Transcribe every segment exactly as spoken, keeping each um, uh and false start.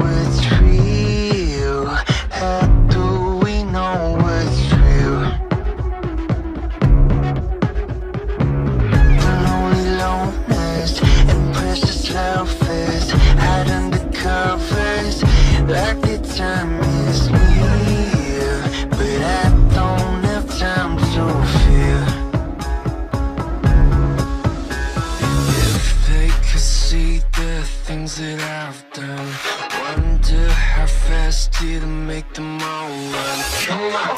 what's real? How do we know what's real? The lonely loneliness and precious love is hide under covers like the time is near, but I don't have time to feel. If they could see the things that I've done, wonder how fast it'll make them all run. Come on.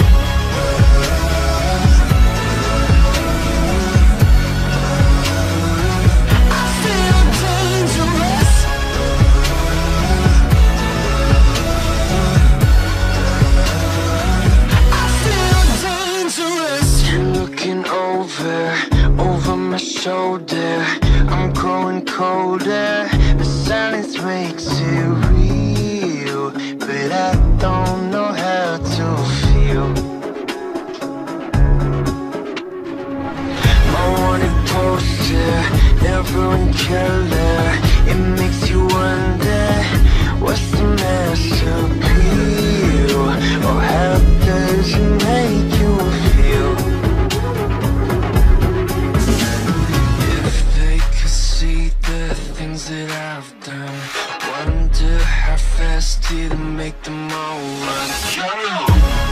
I feel dangerous. I feel dangerous. You're looking over, over my shoulder. I'm growing colder. The silence makes it real, but I don't know how to feel. My wanted poster, never in color. It makes you wonder, what's the mass appeal? Or how does it make you feel? If they could see the things that I've done, wonder how fast it'll make them all run. Come on.